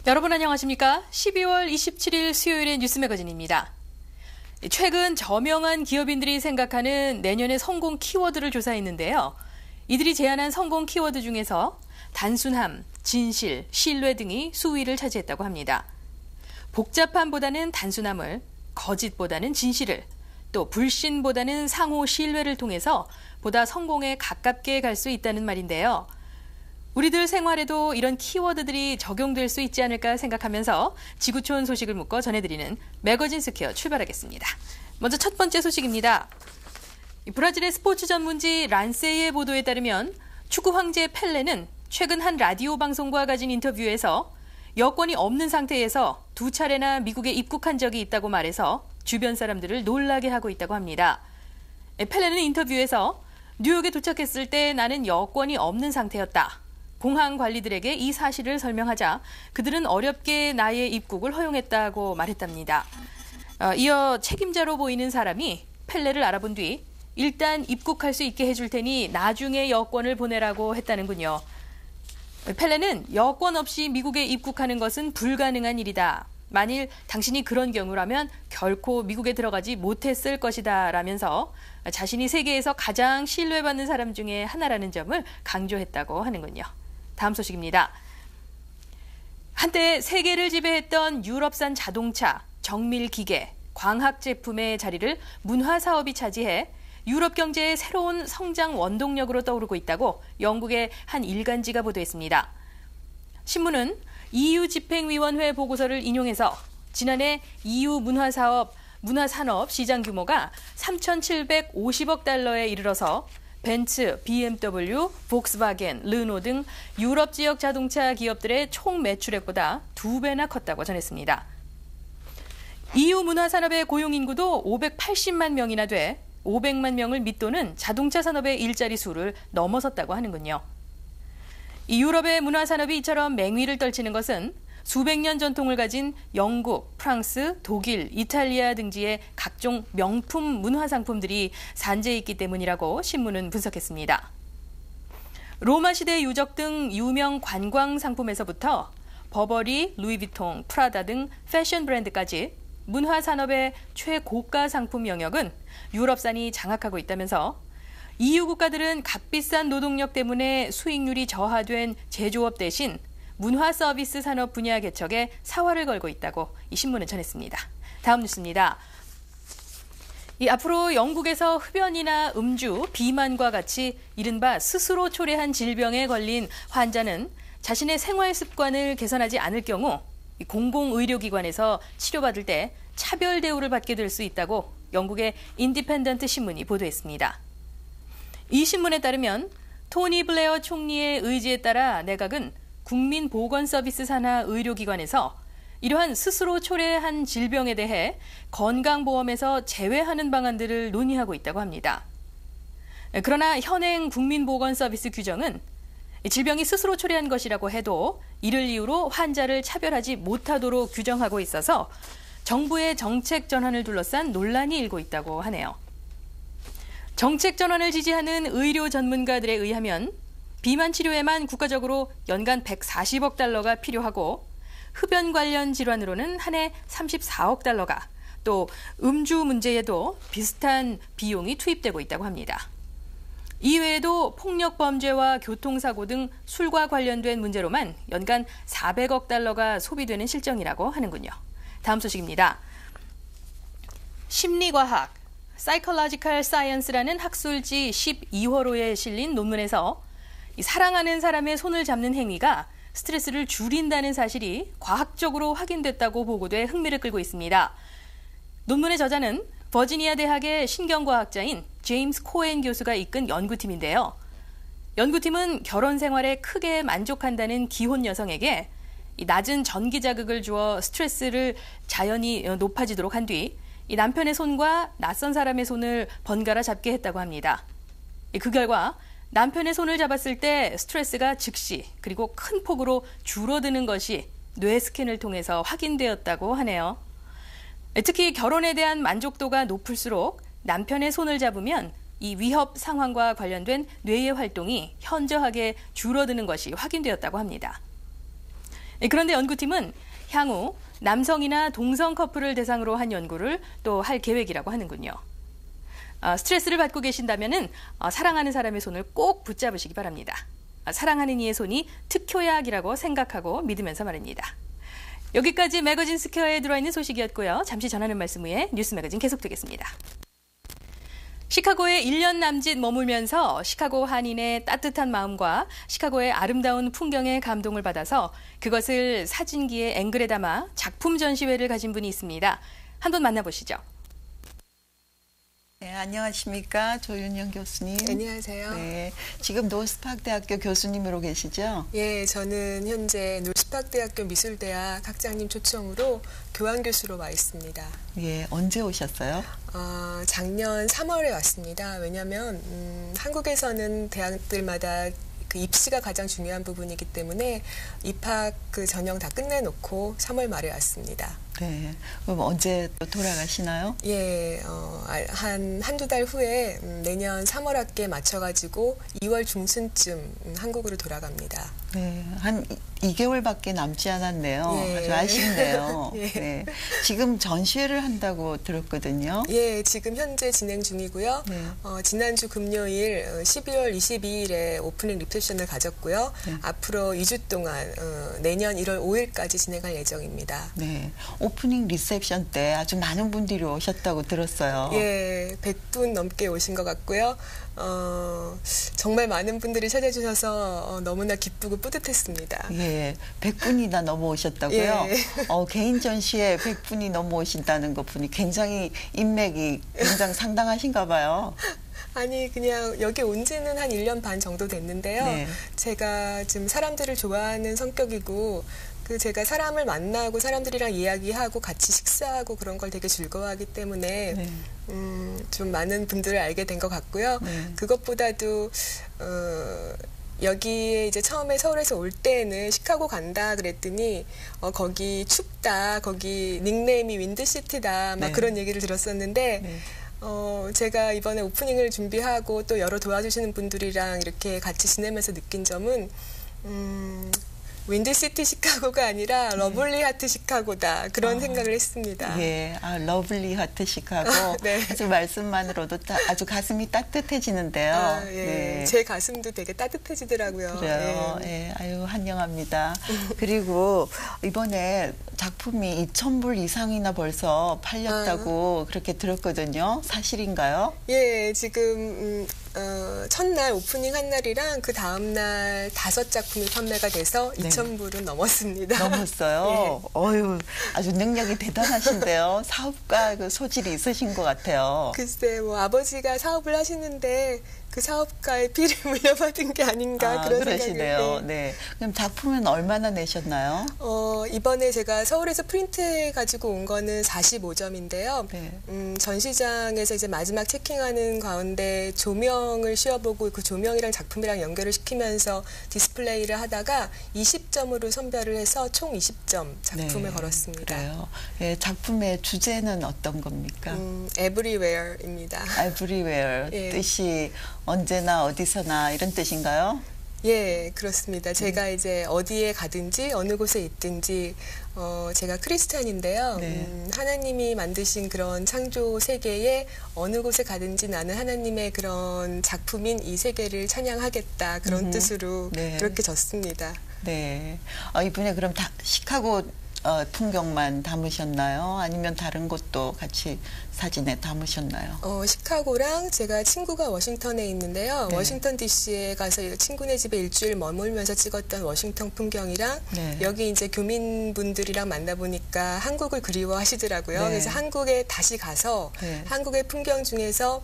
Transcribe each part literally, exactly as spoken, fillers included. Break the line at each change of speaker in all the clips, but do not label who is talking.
여러분 안녕하십니까? 십이월 이십칠일 수요일의 뉴스 매거진입니다. 최근 저명한 기업인들이 생각하는 내년의 성공 키워드를 조사했는데요. 이들이 제안한 성공 키워드 중에서 단순함, 진실, 신뢰 등이 수위를 차지했다고 합니다. 복잡함보다는 단순함을, 거짓보다는 진실을, 또 불신보다는 상호 신뢰를 통해서 보다 성공에 가깝게 갈 수 있다는 말인데요. 우리들 생활에도 이런 키워드들이 적용될 수 있지 않을까 생각하면서 지구촌 소식을 묶어 전해드리는 매거진 스퀘어 출발하겠습니다. 먼저 첫 번째 소식입니다. 브라질의 스포츠 전문지 란세이의 보도에 따르면 축구 황제 펠레는 최근 한 라디오 방송과 가진 인터뷰에서 여권이 없는 상태에서 두 차례나 미국에 입국한 적이 있다고 말해서 주변 사람들을 놀라게 하고 있다고 합니다. 펠레는 인터뷰에서 뉴욕에 도착했을 때 나는 여권이 없는 상태였다. 공항 관리들에게 이 사실을 설명하자 그들은 어렵게 나의 입국을 허용했다고 말했답니다. 어, 이어 책임자로 보이는 사람이 펠레를 알아본 뒤 일단 입국할 수 있게 해줄 테니 나중에 여권을 보내라고 했다는군요. 펠레는 여권 없이 미국에 입국하는 것은 불가능한 일이다. 만일 당신이 그런 경우라면 결코 미국에 들어가지 못했을 것이다 라면서 자신이 세계에서 가장 신뢰받는 사람 중에 하나라는 점을 강조했다고 하는군요. 다음 소식입니다. 한때 세계를 지배했던 유럽산 자동차, 정밀기계, 광학 제품의 자리를 문화사업이 차지해 유럽 경제의 새로운 성장 원동력으로 떠오르고 있다고 영국의 한 일간지가 보도했습니다. 신문은 이유 집행위원회 보고서를 인용해서 지난해 이유 문화사업, 문화산업 시장 규모가 삼천칠백오십억 달러에 이르러서 벤츠, 비엠더블유, 폭스바겐, 르노 등 유럽 지역 자동차 기업들의 총 매출액보다 두 배나 컸다고 전했습니다. 이유 문화산업의 고용인구도 오백팔십만 명이나 돼 오백만 명을 밑도는 자동차 산업의 일자리 수를 넘어섰다고 하는군요. 이 유럽의 문화산업이 이처럼 맹위를 떨치는 것은 수백 년 전통을 가진 영국, 프랑스, 독일, 이탈리아 등지의 각종 명품 문화상품들이 산재해 있기 때문이라고 신문은 분석했습니다. 로마 시대 유적 등 유명 관광 상품에서부터 버버리, 루이비통, 프라다 등 패션 브랜드까지 문화산업의 최고가 상품 영역은 유럽산이 장악하고 있다면서 이유 국가들은 값비싼 노동력 때문에 수익률이 저하된 제조업 대신 문화 서비스 산업 분야 개척에 사활을 걸고 있다고 이 신문은 전했습니다. 다음 뉴스입니다. 이 앞으로 영국에서 흡연이나 음주, 비만과 같이 이른바 스스로 초래한 질병에 걸린 환자는 자신의 생활 습관을 개선하지 않을 경우 공공의료기관에서 치료받을 때 차별 대우를 받게 될 수 있다고 영국의 인디펜던트 신문이 보도했습니다. 이 신문에 따르면 토니 블레어 총리의 의지에 따라 내각은 국민보건서비스 산하 의료기관에서 이러한 스스로 초래한 질병에 대해 건강보험에서 제외하는 방안들을 논의하고 있다고 합니다. 그러나 현행 국민보건서비스 규정은 질병이 스스로 초래한 것이라고 해도 이를 이유로 환자를 차별하지 못하도록 규정하고 있어서 정부의 정책 전환을 둘러싼 논란이 일고 있다고 하네요. 정책 전환을 지지하는 의료 전문가들에 의하면 비만 치료에만 국가적으로 연간 백사십억 달러가 필요하고 흡연 관련 질환으로는 한 해 삼십사억 달러가, 또 음주 문제에도 비슷한 비용이 투입되고 있다고 합니다. 이외에도 폭력 범죄와 교통사고 등 술과 관련된 문제로만 연간 사백억 달러가 소비되는 실정이라고 하는군요. 다음 소식입니다. 심리과학, Psychological Science라는 학술지 십이월호에 실린 논문에서 사랑하는 사람의 손을 잡는 행위가 스트레스를 줄인다는 사실이 과학적으로 확인됐다고 보고돼 흥미를 끌고 있습니다. 논문의 저자는 버지니아 대학의 신경과학자인 제임스 코엔 교수가 이끈 연구팀인데요. 연구팀은 결혼 생활에 크게 만족한다는 기혼 여성에게 낮은 전기 자극을 주어 스트레스를 자연히 높아지도록 한 뒤 이 남편의 손과 낯선 사람의 손을 번갈아 잡게 했다고 합니다. 그 결과 남편의 손을 잡았을 때 스트레스가 즉시 그리고 큰 폭으로 줄어드는 것이 뇌 스캔을 통해서 확인되었다고 하네요. 특히 결혼에 대한 만족도가 높을수록 남편의 손을 잡으면 이 위협 상황과 관련된 뇌의 활동이 현저하게 줄어드는 것이 확인되었다고 합니다. 그런데 연구팀은 향후 남성이나 동성 커플을 대상으로 한 연구를 또 할 계획이라고 하는군요. 어, 스트레스를 받고 계신다면 어, 사랑하는 사람의 손을 꼭 붙잡으시기 바랍니다. 어, 사랑하는 이의 손이 특효약이라고 생각하고 믿으면서 말입니다. 여기까지 매거진 스퀘어에 들어있는 소식이었고요. 잠시 전하는 말씀 후에 뉴스 매거진 계속되겠습니다. 시카고에 일 년 남짓 머물면서 시카고 한인의 따뜻한 마음과 시카고의 아름다운 풍경에 감동을 받아서 그것을 사진기에 앵글에 담아 작품 전시회를 가진 분이 있습니다. 한번 만나보시죠.
네, 안녕하십니까. 조윤영 교수님.
안녕하세요.
네, 지금 노스팍 대학교 교수님으로 계시죠?
예, 저는 현재 노스팍 대학교 미술대학 학장님 초청으로 교환 교수로 와 있습니다.
예, 언제 오셨어요?
어, 작년 삼월에 왔습니다. 왜냐하면 음, 한국에서는 대학들마다 그 입시가 가장 중요한 부분이기 때문에 입학 그 전형 다 끝내놓고 삼월 말에 왔습니다.
네, 그럼 언제 또 돌아가시나요?
예, 어, 한, 한두 달 후에 음, 내년 삼월 학기에 맞춰가지고 이월 중순쯤 음, 한국으로 돌아갑니다.
네, 한 이 개월밖에 남지 않았네요.
예.
아주 아쉽네요.
예.
네, 지금 전시회를 한다고 들었거든요.
예, 지금 현재 진행 중이고요.
네.
어, 지난주 금요일 십이월 이십이일에 오프닝 리셉션을 가졌고요.
네.
앞으로 이 주 동안 어, 내년 일월 오일까지 진행할 예정입니다.
네, 오프닝 리셉션 때 아주 많은 분들이 오셨다고 들었어요.
예, 백 분 넘게 오신 것 같고요. 어, 정말 많은 분들이 찾아주셔서 어, 너무나 기쁘고 뿌듯했습니다.
예, 백 분이나 넘어오셨다고요?
예.
어, 개인 전시에 백 분이 넘어오신다는 것 보니 굉장히 인맥이 굉장히 상당하신가 봐요.
아니 그냥 여기 온 지는 한 일 년 반 정도 됐는데요.
네.
제가 좀 사람들을 좋아하는 성격이고 그 제가 사람을 만나고 사람들이랑 이야기하고 같이 식사하고 그런 걸 되게 즐거워하기 때문에
네.
음, 좀 많은 분들을 알게 된 것 같고요.
네.
그것보다도 어, 여기에 이제 처음에 서울에서 올 때는 시카고 간다 그랬더니 어, 거기 춥다, 거기 닉네임이 윈드시티다 막
네.
그런 얘기를 들었었는데
네.
어, 제가 이번에 오프닝을 준비하고 또 여러 도와주시는 분들이랑 이렇게 같이 지내면서 느낀 점은 음, 윈드시티 시카고가 아니라 러블리 하트 시카고다 그런
아,
생각을 했습니다.
예, 아, 러블리 하트 시카고.
네.
아주 말씀만으로도 따, 아주 가슴이 따뜻해지는데요.
아, 예.
네.
제 가슴도 되게 따뜻해지더라고요.
그래요.
예.
예, 아유, 환영합니다. 그리고 이번에 작품이 이천 불 이상이나 벌써 팔렸다고
아.
그렇게 들었거든요. 사실인가요?
예, 지금 음, 어, 첫날 오프닝 한 날이랑 그 다음 날 다섯 작품이 판매가 돼서
네.
이천 불은 넘었습니다.
넘었어요.
예.
어유, 아주 능력이 대단하신데요. 사업가 그 소질이 있으신 것 같아요.
글쎄, 뭐 아버지가 사업을 하시는데 그 사업가의 피를 물려받은 게 아닌가
아,
그런
그러시네요.
생각을.
네. 그럼 작품은 얼마나 내셨나요?
어, 이번에 제가 서울에서 프린트해 가지고 온 거는 사십오 점인데요.
네.
음, 전시장에서 이제 마지막 체킹하는 가운데 조명을 씌워보고 그 조명이랑 작품이랑 연결을 시키면서 디스플레이를 하다가 이십 점으로 선별을 해서 총 이십 점 작품을
네,
걸었습니다.
그래요. 예, 작품의 주제는 어떤 겁니까?
음, everywhere입니다.
Everywhere,
예.
뜻이 언제나 어디서나 이런 뜻인가요?
예, 그렇습니다. 제가 이제 어디에 가든지 어느 곳에 있든지 어, 제가 크리스찬인데요.
네.
음, 하나님이 만드신 그런 창조 세계에 어느 곳에 가든지 나는 하나님의 그런 작품인 이 세계를 찬양하겠다 그런
음,
뜻으로
네.
그렇게 졌습니다.
네. 어, 이분이 그럼 다 시카고 어, 풍경만 담으셨나요? 아니면 다른 곳도 같이 사진에 담으셨나요?
어, 시카고랑 제가 친구가 워싱턴에 있는데요.
네. 워싱턴
워싱턴 디씨에 가서 친구네 집에 일주일 머물면서 찍었던 워싱턴 풍경이랑
네.
여기 이제 교민분들이랑 만나보니까 한국을 그리워하시더라고요.
네.
그래서 한국에 다시 가서
네.
한국의 풍경 중에서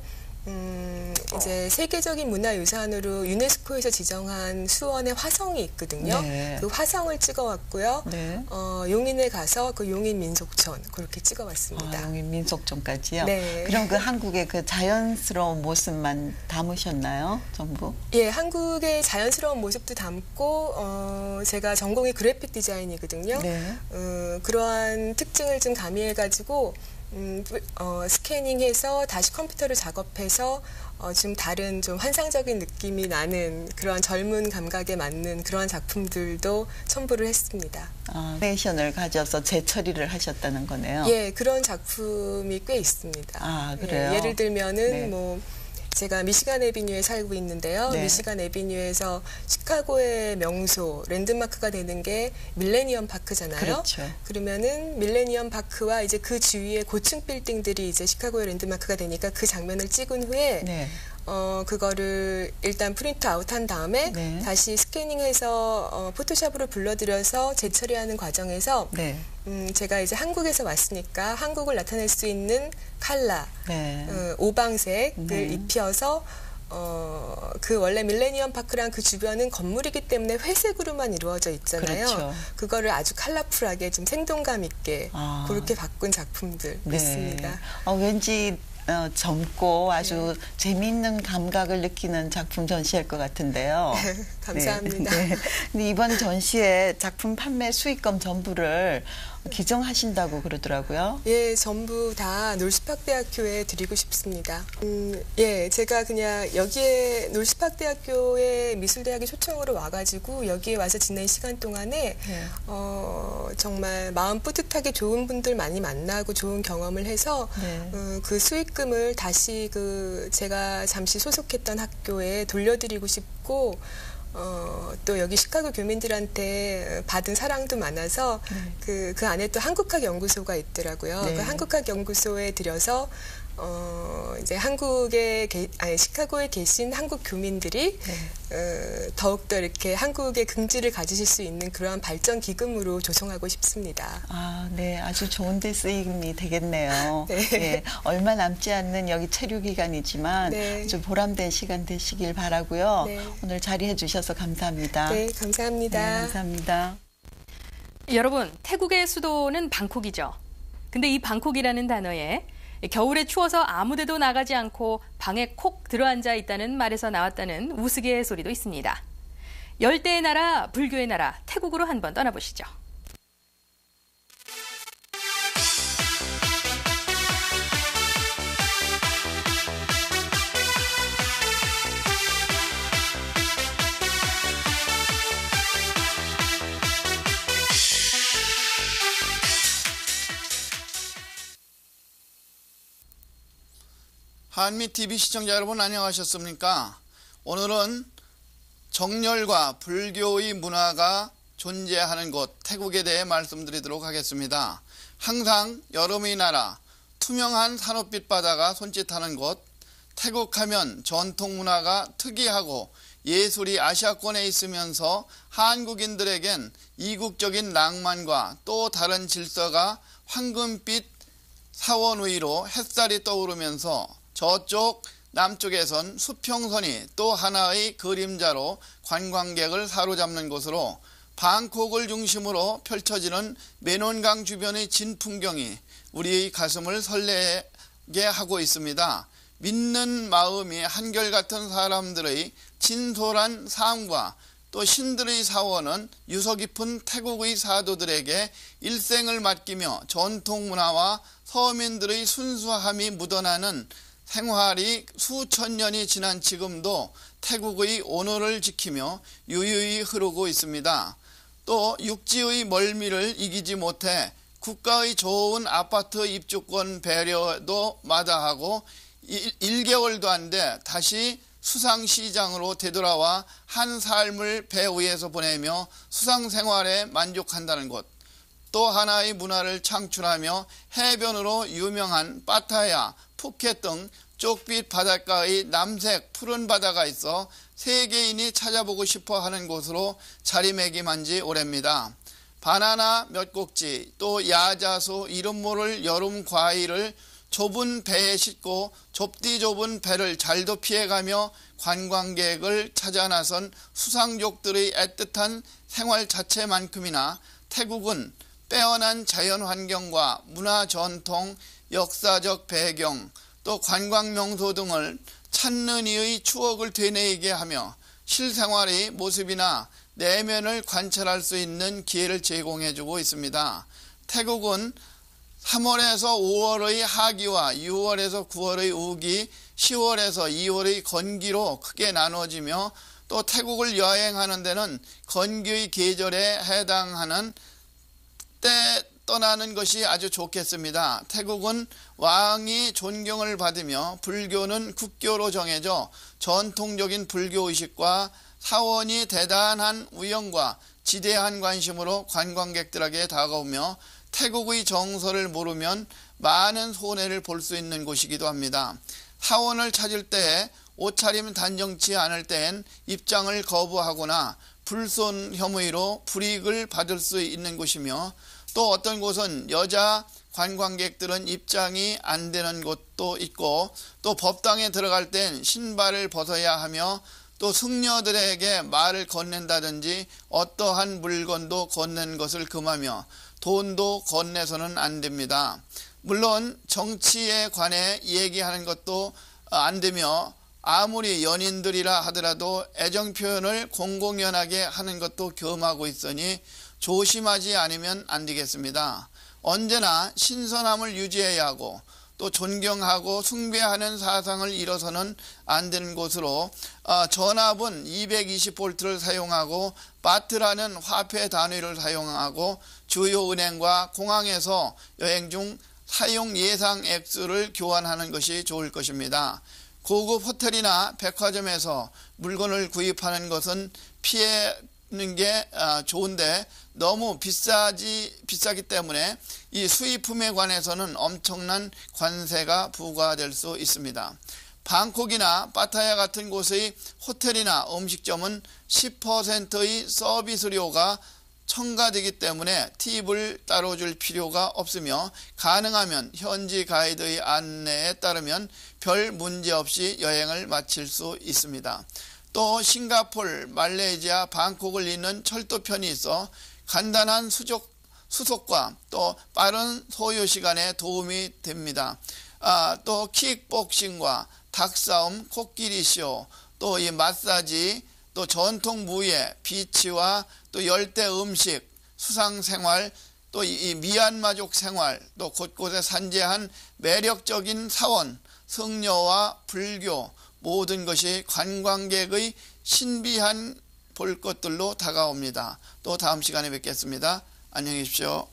음, 이제 세계적인 문화유산으로 유네스코에서 지정한 수원의 화성이 있거든요.
네.
그 화성을 찍어왔고요.
네.
어, 용인에 가서 그 용인 민속촌 그렇게 찍어왔습니다.
아, 여기 민속촌까지요?
네.
그럼 그 한국의 그 자연스러운 모습만 담으셨나요? 전부?
예, 한국의 자연스러운 모습도 담고 어, 제가 전공이 그래픽 디자인이거든요.
네.
어, 그러한 특징을 좀 가미해가지고 음, 어, 스캐닝해서 다시 컴퓨터로 작업해서 어, 좀 다른 좀 환상적인 느낌이 나는 그런 젊은 감각에 맞는 그런 작품들도 첨부를 했습니다.
아, 애니메이션을 가져서 재처리를 하셨다는 거네요.
예, 그런 작품이 꽤 있습니다.
아, 그래요?
예, 예를 들면은
네.
뭐 제가 미시간 애비뉴에 살고 있는데요.
네.
미시간 애비뉴에서 시카고의 명소 랜드마크가 되는 게 밀레니엄 파크잖아요.
그렇죠.
그러면은 밀레니엄 파크와 이제 그 주위에 고층 빌딩들이 이제 시카고의 랜드마크가 되니까 그 장면을 찍은 후에
네.
어 그거를 일단 프린트 아웃한 다음에
네.
다시 스캐닝해서 어, 포토샵으로 불러들여서 재처리하는 과정에서
네.
음, 제가 이제 한국에서 왔으니까 한국을 나타낼 수 있는 컬러,
네.
어, 오방색을
네.
입혀서 어, 그 원래 밀레니엄 파크랑 그 주변은 건물이기 때문에 회색으로만 이루어져 있잖아요.
그렇죠.
그거를 아주 컬러풀하게 좀 생동감 있게
아.
그렇게 바꾼 작품들
네.
있습니다.
어, 왠지 어, 젊고 아주
네.
재미있는 감각을 느끼는 작품 전시할 것 같은데요.
감사합니다.
네. 네. 근데 이번 전시에 작품 판매 수익금 전부를 기증하신다고 그러더라고요.
예, 전부 다 놀스팍대학교에 드리고 싶습니다. 음, 예, 제가 그냥 여기에 놀스팍대학교의 미술대학에 초청으로 와가지고 여기에 와서 지낸 시간 동안에
네.
어, 정말 마음 뿌듯하게 좋은 분들 많이 만나고 좋은 경험을 해서
네.
어, 그 수익금을 다시 그 제가 잠시 소속했던 학교에 돌려드리고 싶고 어, 또 여기 시카고 교민들한테 받은 사랑도 많아서
네.
그, 그 안에 또 한국학 연구소가 있더라고요.
네.
그 한국학 연구소에 들여서 어, 이제 한국에, 게, 아니, 시카고에 계신 한국 교민들이
네.
어, 더욱더 이렇게 한국의 긍지를 가지실 수 있는 그러한 발전 기금으로 조성하고 싶습니다.
아, 네. 아주 좋은 데 쓰임이 되겠네요.
네.
네. 얼마 남지 않는 여기 체류 기간이지만
네.
아주 보람된 시간 되시길 바라고요.
네.
오늘 자리해 주셔서 감사합니다.
네, 감사합니다.
네, 감사합니다.
여러분, 태국의 수도는 방콕이죠. 근데 이 방콕이라는 단어에 겨울에 추워서 아무데도 나가지 않고 방에 콕 들어앉아 있다는 말에서 나왔다는 우스갯소리도 있습니다. 열대의 나라, 불교의 나라, 태국으로 한번 떠나보시죠.
한미티비 시청자 여러분 안녕하셨습니까? 오늘은 정열과 불교의 문화가 존재하는 곳 태국에 대해 말씀드리도록 하겠습니다. 항상 여름의 나라, 투명한 산업빛 바다가 손짓하는 곳, 태국하면 전통 문화가 특이하고 예술이 아시아권에 있으면서 한국인들에겐 이국적인 낭만과 또 다른 질서가 황금빛 사원 위로 햇살이 떠오르면서 저쪽 남쪽에선 수평선이 또 하나의 그림자로 관광객을 사로잡는 곳으로 방콕을 중심으로 펼쳐지는 메논강 주변의 진풍경이 우리의 가슴을 설레게 하고 있습니다. 믿는 마음이 한결같은 사람들의 진솔한 삶과 또 신들의 사원은 유서 깊은 태국의 사도들에게 일생을 맡기며 전통 문화와 서민들의 순수함이 묻어나는 생활이 수천 년이 지난 지금도 태국의 온화를 지키며 유유히 흐르고 있습니다. 또 육지의 멀미를 이기지 못해 국가의 좋은 아파트 입주권 배려도 마다하고 일 개월도 안 돼 다시 수상시장으로 되돌아와 한 삶을 배 위에서 보내며 수상생활에 만족한다는 곳. 또 하나의 문화를 창출하며 해변으로 유명한 파타야, 푸켓 등 쪽빛 바닷가의 남색 푸른 바다가 있어 세계인이 찾아보고 싶어 하는 곳으로 자리매김한 지 오래입니다. 바나나 몇 곡지, 또 야자수 이름 모를 여름 과일을 좁은 배에 싣고 좁디 좁은 배를 잘도 피해가며 관광객을 찾아 나선 수상족들의 애틋한 생활 자체만큼이나 태국은 빼어난 자연 환경과 문화 전통, 역사적 배경, 또 관광 명소 등을 찾는 이의 추억을 되뇌이게 하며 실생활의 모습이나 내면을 관찰할 수 있는 기회를 제공해주고 있습니다. 태국은 삼월에서 오월의 하기와 유월에서 구월의 우기, 시월에서 이월의 건기로 크게 나누어지며 또 태국을 여행하는 데는 건기의 계절에 해당하는 때 떠나는 것이 아주 좋겠습니다. 태국은 왕이 존경을 받으며 불교는 국교로 정해져 전통적인 불교의식과 사원이 대단한 우영과 지대한 관심으로 관광객들에게 다가오며 태국의 정서를 모르면 많은 손해를 볼 수 있는 곳이기도 합니다. 사원을 찾을 때 옷차림 단정치 않을 땐 입장을 거부하거나 불손 혐의로 불이익을 받을 수 있는 곳이며 또 어떤 곳은 여자 관광객들은 입장이 안 되는 곳도 있고 또 법당에 들어갈 땐 신발을 벗어야 하며 또 승려들에게 말을 건넨다든지 어떠한 물건도 건넨 것을 금하며 돈도 건네서는 안 됩니다. 물론 정치에 관해 얘기하는 것도 안 되며 아무리 연인들이라 하더라도 애정 표현을 공공연하게 하는 것도 겸하고 있으니 조심하지 않으면 안 되겠습니다. 언제나 신선함을 유지해야 하고 또 존경하고 숭배하는 사상을 잃어서는 안 되는 곳으로 어, 전압은 이백이십 볼트를 사용하고 바트라는 화폐 단위를 사용하고 주요 은행과 공항에서 여행 중 사용 예상 액수를 교환하는 것이 좋을 것입니다. 고급 호텔이나 백화점에서 물건을 구입하는 것은 피하는 게 좋은데 너무 비싸지, 비싸기 때문에 이 수입품에 관해서는 엄청난 관세가 부과될 수 있습니다. 방콕이나 파타야 같은 곳의 호텔이나 음식점은 십 퍼센트의 서비스료가 첨가되기 때문에 팁을 따로 줄 필요가 없으며 가능하면 현지 가이드의 안내에 따르면 별 문제 없이 여행을 마칠 수 있습니다. 또 싱가포르, 말레이시아, 방콕을 잇는 철도편이 있어 간단한 수족, 수속과 또 빠른 소요 시간에 도움이 됩니다. 아, 또 킥복싱과 닭싸움, 코끼리쇼, 또 이 마사지, 또 전통 무예, 비치와 또 열대 음식, 수상생활, 또 이 미얀마족 생활, 또 곳곳에 산재한 매력적인 사원, 승려와 불교 모든 것이 관광객의 신비한 볼 것들로 다가옵니다. 또 다음 시간에 뵙겠습니다. 안녕히 계십시오.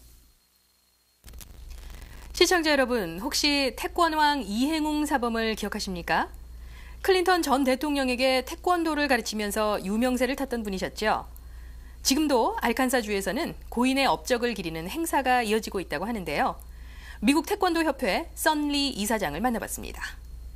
시청자 여러분, 혹시 태권왕 이행웅 사범을 기억하십니까? 클린턴 전 대통령에게 태권도를 가르치면서 유명세를 탔던 분이셨죠. 지금도 알칸사주에서는 고인의 업적을 기리는 행사가 이어지고 있다고 하는데요. 미국 태권도 협회 썬리 이사장을 만나봤습니다.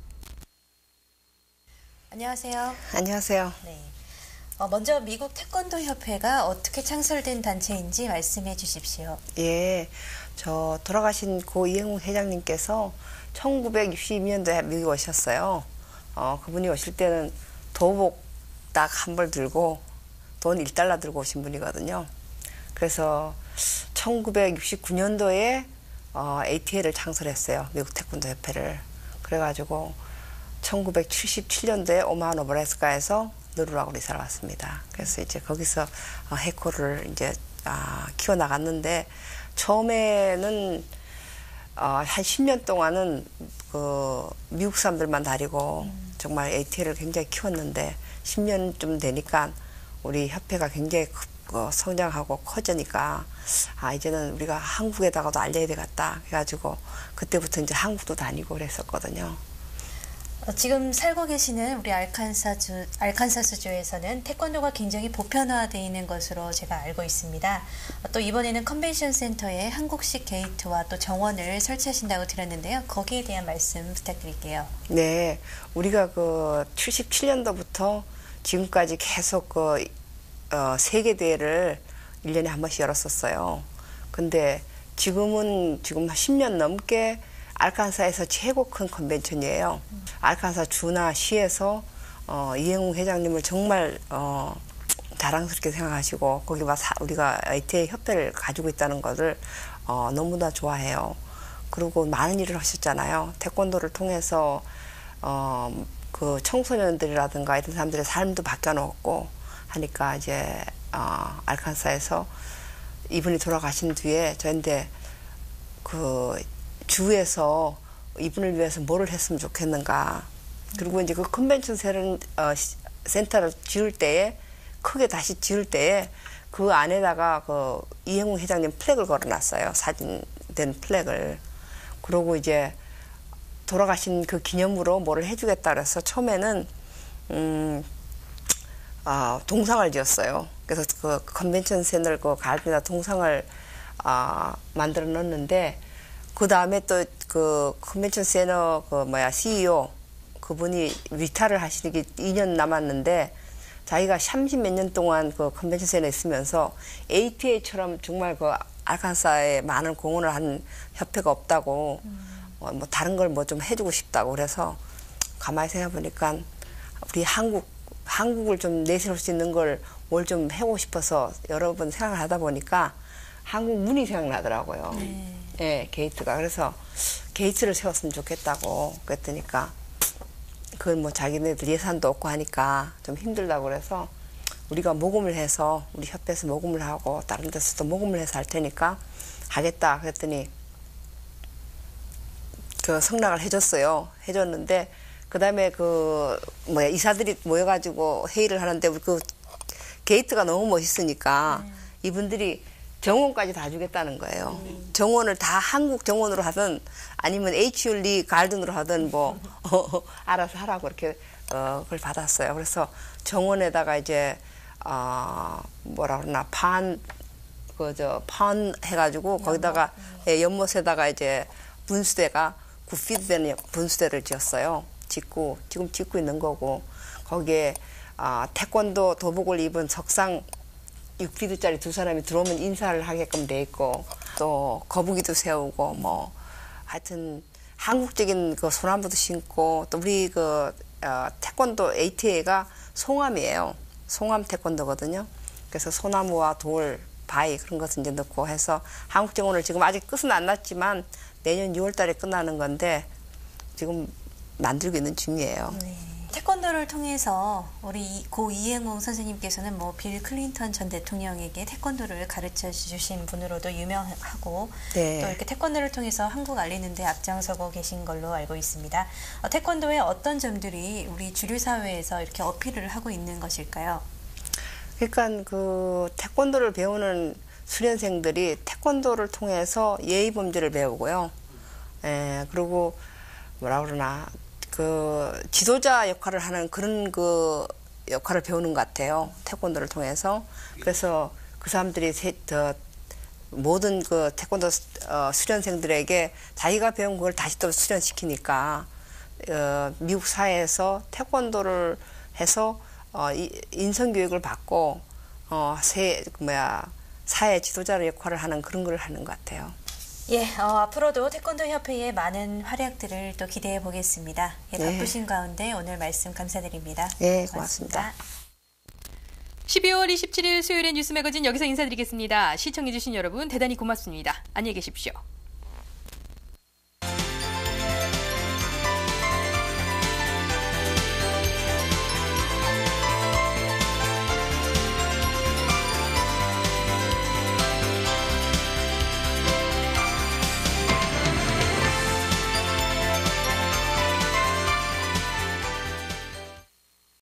안녕하세요.
안녕하세요.
네. 어, 먼저 미국 태권도 협회가 어떻게 창설된 단체인지 말씀해 주십시오.
예, 저 돌아가신 고 이행웅 회장님께서 천구백육십이 년도에 미국 오셨어요. 어, 그분이 오실 때는 도복 딱 한 벌 들고 돈 일 달러 들고 오신 분이거든요. 그래서 천구백육십구 년도에 어, 에이티엘을 창설했어요. 미국 태권도 협회를. 그래가지고 천구백칠십칠 년도에 오마하 노브라스카에서 느루락으로 이사를 왔습니다. 그래서 이제 거기서 어, 해코를 이제 아, 키워나갔는데 처음에는 어, 한 십 년 동안은 그 미국 사람들만 다니고 음. 정말 에이티엘을 굉장히 키웠는데 십 년쯤 되니까 우리 협회가 굉장히 그 성장하고 커지니까 아 이제는 우리가 한국에다가도 알려야 되겠다 해가지고 그때부터 이제 한국도 다니고 그랬었거든요.
어, 지금 살고 계시는 우리 알칸사주, 알칸사스주에서는 태권도가 굉장히 보편화되어 있는 것으로 제가 알고 있습니다. 어, 또 이번에는 컨벤션 센터에 한국식 게이트와 또 정원을 설치하신다고 들었는데요. 거기에 대한 말씀 부탁드릴게요.
네, 우리가 그 칠십칠 년도부터 지금까지 계속 그 어, 세계대회를 일 년에 한 번씩 열었었어요. 근데 지금은 지금 십 년 넘게 알칸사에서 최고 큰 컨벤션이에요. 음. 알칸사 주나 시에서 어, 이행웅 회장님을 정말 어, 자랑스럽게 생각하시고 거기 와 우리가 에이티엘 협회를 가지고 있다는 것을 어, 너무나 좋아해요. 그리고 많은 일을 하셨잖아요. 태권도를 통해서 어, 그 청소년들이라든가 이런 사람들의 삶도 바뀌어놓고 하니까 이제 어, 알칸사에서 이분이 돌아가신 뒤에 저한테 그 주에서 이분을 위해서 뭐를 했으면 좋겠는가. 그리고 이제 그 컨벤션 센- 어, 시- 센터를 지을 때에 크게 다시 지을 때에 그 안에다가 그 이행웅 회장님 플렉을 걸어놨어요. 사진된 플렉을. 그러고 이제 돌아가신 그 기념으로 뭐를 해주겠다 그래서 처음에는 음, 아, 동상을 지었어요. 그래서 그 컨벤션 센터 그 가든에다 동상을 아, 만들어 놓는데 그 다음에 또 그 컨벤션 센터 그 뭐야 씨이오 그분이 리타를 하시는 게 이 년 남았는데 자기가 삼십 몇 년 동안 그 컨벤션 센터에 있으면서 에이티에이처럼 정말 그 알칸사에 많은 공헌을 한 협회가 없다고 음. 어, 뭐 다른 걸 뭐 좀 해주고 싶다고 그래서 가만히 생각해 보니까 우리 한국 한국을 좀 내세울 수 있는 걸 뭘 좀 해보고 싶어서 여러 번 생각을 하다 보니까 한국 문이 생각나더라고요. 네. 예, 게이트가. 그래서 게이트를 세웠으면 좋겠다고 그랬더니까 그건 뭐 자기네들 예산도 없고 하니까 좀 힘들다고 그래서 우리가 모금을 해서 우리 협회에서 모금을 하고 다른 데서도 모금을 해서 할 테니까 하겠다 그랬더니 그 성락을 해줬어요. 해줬는데 그 다음에 그 뭐야 이사들이 모여가지고 회의를 하는데 그 게이트가 너무 멋있으니까 네. 이분들이 정원까지 다 주겠다는 거예요. 음. 정원을 다 한국 정원으로 하든 아니면 에이치율리 가든으로 하든 뭐 어, 알아서 하라고 이렇게 어, 그걸 받았어요. 그래서 정원에다가 이제 어, 뭐라 그러나 판 그 저 판 해가지고 거기다가 예, 연못에다가 이제 분수대가 굿피드 되는 분수대를 지었어요. 짓고 지금 짓고 있는 거고 거기에 아, 태권도 도복을 입은 석상 육 피트짜리 두 사람이 들어오면 인사를 하게끔 돼 있고 또 거북이도 세우고 뭐 하여튼 한국적인 그 소나무도 심고 또 우리 그 어, 태권도 에이티에이가 송암이에요. 송암 태권도거든요. 그래서 소나무와 돌, 바위 그런 것을 이제 넣고 해서 한국 정원을 지금 아직 끝은 안 났지만 내년 유월 달에 끝나는 건데 지금 만들고 있는 중이에요.
네. 태권도를 통해서 우리 고 이행웅 선생님께서는 뭐 빌 클린턴 전 대통령에게 태권도를 가르쳐 주신 분으로도 유명하고
네.
또 이렇게 태권도를 통해서 한국 알리는 데 앞장서고 계신 걸로 알고 있습니다. 어, 태권도의 어떤 점들이 우리 주류 사회에서 이렇게 어필을 하고 있는 것일까요?
그러니까 그 태권도를 배우는 수련생들이 태권도를 통해서 예의 범죄를 배우고요. 예, 그리고 뭐라 그러나 그 지도자 역할을 하는 그런 그 역할을 배우는 것 같아요. 태권도를 통해서. 그래서 그 사람들이 세, 더 모든 그 태권도 어, 수련생들에게 자기가 배운 그걸 다시 또 수련시키니까 어, 미국 사회에서 태권도를 해서 어, 이, 인성교육을 받고 어, 세, 뭐야, 사회 지도자 역할을 하는 그런 걸 하는 것 같아요.
예, 어, 앞으로도 태권도 협회의 많은 활약들을 또 기대해 보겠습니다. 예,
네.
바쁘신 가운데 오늘 말씀 감사드립니다.
네, 고맙습니다.
십이월 이십칠일 수요일의 뉴스 매거진 여기서 인사드리겠습니다. 시청해주신 여러분 대단히 고맙습니다. 안녕히 계십시오.